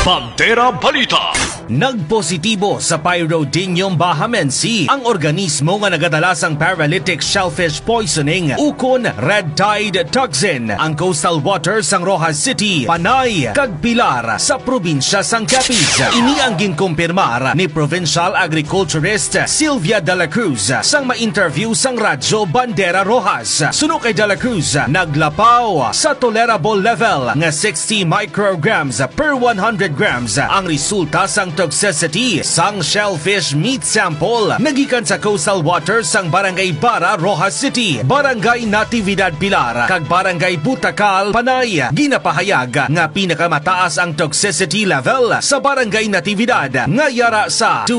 Bandera Balita. Nagpositibo sa Pyrodinium bahamense ang organismo nga nagadalasang paralytic shellfish poisoning ukon red tide toxin ang coastal waters sang Rojas City, Panay, kag Pilar sa probinsya sang Capiz. Ini ang ginkumpirmar ni Provincial Agriculturist Sylvia de la Cruz sang ma-interview sang radyo Bandera Rojas. Suno kay de la Cruz, naglapaw sa tolerable level nga 60 micrograms per 100 grams ang resulta sang toxicity sang shellfish meat sample nagikan sa coastal waters sang Barangay Bara, Rojas City, Barangay Natividad Pilar kag Barangay Butacal, Panay. Ginapahayag nga pinakamataas ang toxicity level sa Barangay Natividad nga yara sa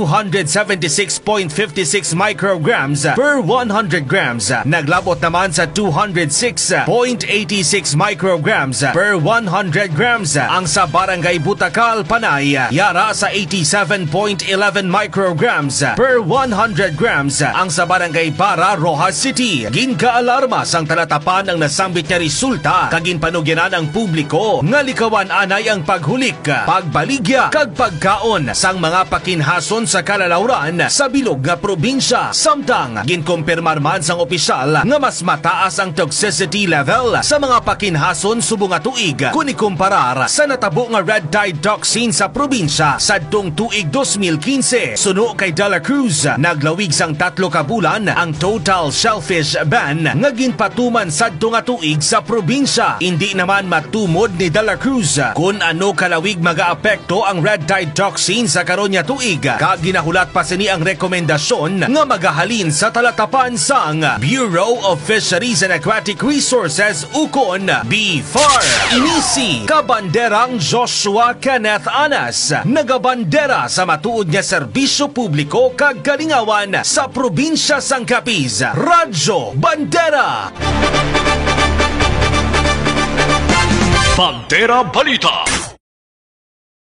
276.56 micrograms per 100 grams. Naglabot naman sa 206.86 micrograms per 100 grams ang sa Barangay Butacal, Panay yara sa 87.11 micrograms per 100 grams ang sa Barangay Bara, Rojas City. Ginkaalarma sang talatapan ang nasambit niya resulta kag ginpanugyanan ang publiko nga likawan anay ang paghulik, pagbaligya kag pagkaon sang mga pakinhason sa kalalawran sa bilog nga probinsya. Samtang ginkumpirmar man sang opisyal nga mas mataas ang toxicity level sa mga pakinhason subong nga tuig kung ikumparar sa natabo nga red tide toxin sa probinsya sadtong tuig 2015. Suno kay de la Cruz, naglawig sang 3 ka bulan ang total shellfish ban nga ginpatuman sadto nga tuig sa probinsya. Hindi naman matumod ni de la Cruz kung ano kalawig magaapekto ang red tide toxin sa karon nga tuig, kag ginahulat pa sini ang rekomendasyon nga magahalin sa talatapan sang Bureau of Fisheries and Aquatic Resources ukon BFAR. Inisi kabanderang Joshua Kenneth Anas, nagabandera sa matuod nga serbisyo publiko kag kalingawan sa probinsya sang Capiz. Radyo Bandera. Bandera Balita.